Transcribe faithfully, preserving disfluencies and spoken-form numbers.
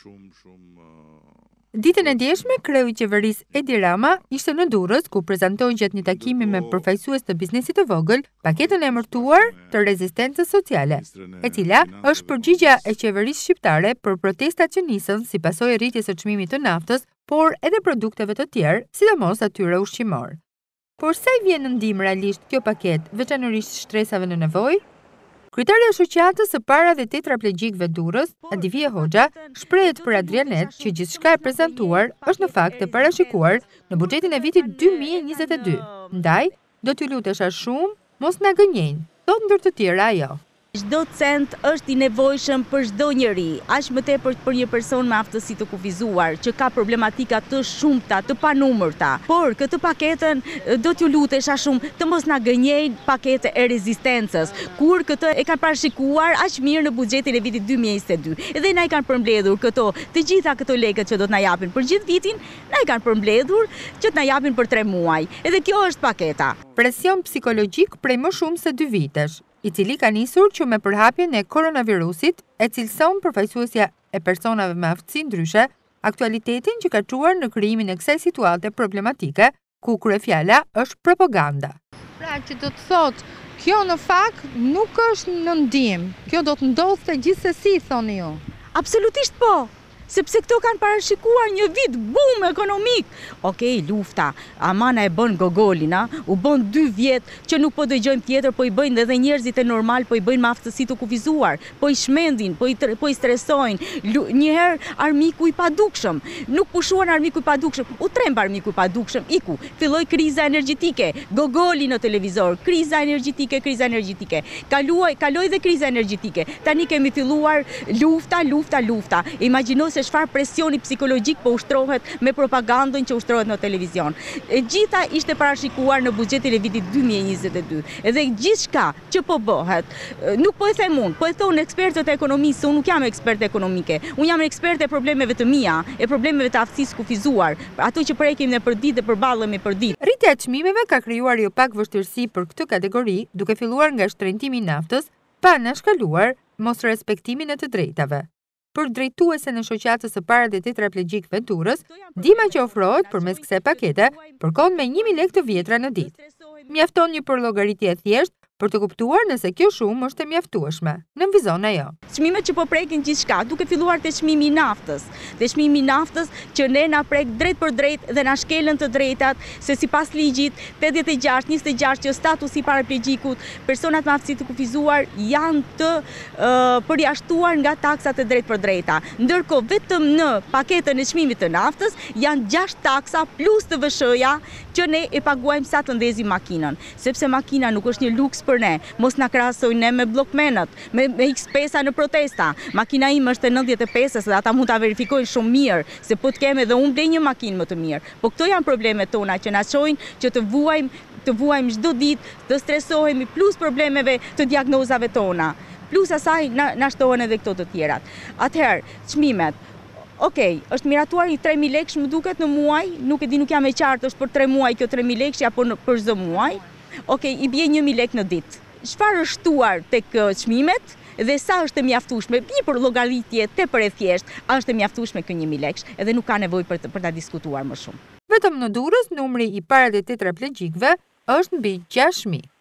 Ditën e djeshme, kreu i qeverisë Edi Rama ishte në Durrës, ku prezantoi gjatë një takimi me përfaqësues të biznesit të vogël paketën e emërtuar të rezistencës sociale, e cila është përgjigjja e qeverisë shqiptare për protestat që nisën si pasojë e rritjes së çmimit të naftës, por edhe produkteve të tjerë, sidomos atyre ushqimor. Por sa i vjen në ndihmë realisht kjo paketë, veçanërisht shtresave në nevojë? Kryetaria e shoqatës së para dhe tetraplegjikëve Durrës, Adivie Hoxha, shprehet për Adrianet që gjithçka e prezantuar është në fakt e parashikuar në buxhetin e vitit dy mijë e njëzet e dy. Ndaj, do t'ju lutesha shumë, mos na gënjejnë, thot ndër të tjera ajo. Çdo cent është i nevojshëm për çdo njeri, aq më tepër për një person me aftësi të kufizuar, që ka problematika të shumta, të panumërta. Por këtë paketën do t'ju lutesha shumë të mos na gënjejnë pakete e rezistencës, kur këtë e kanë parashikuar aq mirë në buxhetin e vitit dy mijë e njëzet e dy. Edhe na i kanë përmbledhur këto, të gjitha këto lekët që do të na japin për gjithë vitin, na i kanë përmbledhur që të na japin për tre muaj. Edhe kjo është paketa. Presion psikologjik prej më shumë se dy vitesh, i cili ka nisur që me përhapjen e koronavirusit, e cilëson përfaqësuesja e personave me aftësi ndryshe, aktualitetin që ka çuar në krijimin e kësaj situate problematike, ku kryefjala është propaganda. Pra që do të thotë, kjo në fakt nuk është në ndihmë, kjo do të ndodhte gjithsesi, thoni ju. Absolutisht po. Sepse këto kanë parashikuar një vit bum ekonomik. Okej, lufta, amana e bën gogolina, u bën dy vjet që nuk po dëgjojmë tjetër, po i bëjnë edhe njerëzit e normal, po i bëjnë me aftësi të kufizuar, po i shmendin, po i, po i stresojnë. Njëherë armiku i padukshëm, nuk pushuan armiku i padukshëm, u tremb armiku i padukshëm, iku, filloi kriza energjetike, gogoli në televizor, kriza energjetike, kriza energjetike. Kaluaj, kaloi dhe kriza energjetike. Tani kemi filluar lufta, lufta, lufta. Imagjino se çfarë presioni psikologjik po ushtrohet me propagandën që ushtrohet në televizion. E gjitha ishte parashikuar në buxhetin e vitit dy mijë e njëzet e dy. Edhe gjithçka që po bëhet, nuk po e them unë, po e thonë ekspertët e ekonomisë, unë nuk jam ekspert ekonomike. Unë jam ekspert e problemeve të mia, e problemeve të aftësisë kufizuar, ato që prekim ne për ditë dhe përballemi për ditë. Rritja e çmimeve ka krijuar jo pak vështirësi për këtë kategori, duke filluar nga shtrëngtimi i naftës, pa anashkaluar mos respektimin e të drejtave. Për drejtuesen e shoqatës së parë dhe tetraplegjikëve Durrës, ndihma që ofrohet përmes kësaj pakete përkon me një mijë lekë të vjetra në ditë. Mjafton një përllogaritje e thjeshtë për të kuptuar nëse kjo shumë është e mjaftueshme. Nënvizon ajo. Çmimet që po prekin gjithçka, duke filluar te çmimi i naftës. Te çmimi i naftës që ne na prek drejt për drejt dhe na shkelën të drejtat, se sipas ligjit tetëdhjetë e gjashtë njëzet e gjashtë që statusi i paraplegjikut, personat me aftësi të kufizuar janë të uh, përjashtuar nga taksat e drejt për drejta. Ndërkohë vetëm në paketën e çmimit të naftës janë gjashtë taksa plus të V S H-ja që ne e paguajmë sa të ndezim makinën, sepse makina nuk është një luks për ne. Mos na krahasojnë ne me bllokmenët, me, me X pesa në protesta. Makina ime është e nëntëdhjetë e pesës dhe ata mund ta verifikojnë shumë mirë, se po të kem edhe unë blej një makinë më të mirë. Po këto janë problemet tona që na çojnë që të vuajmë, të vuajmë çdo ditë, të stresohemi plus problemeve të diagnozave tona. Plus asaj na, na shtohen edhe këto të tjerat. Atëherë, çmimet. Okej, okay, është miratuar i tre mijë lekësh më duket në muaj, nuk e di, nuk jam e qartë, është për tre muaj kjo tre mijë lekësh apo për çdo muaj. Okej, okay, i bie një mijë lekë në ditë. Çfarë është shtuar tek çmimet dhe sa është e mjaftueshme? Një për llogaritje tepër e thjeshtë, a është e mjaftueshme kjo një mijë lekësh? Edhe nuk ka nevojë për të, për ta diskutuar më shumë. Vetëm në Durrës numri i parë të tetraplegjikëve është mbi gjashtë mijë.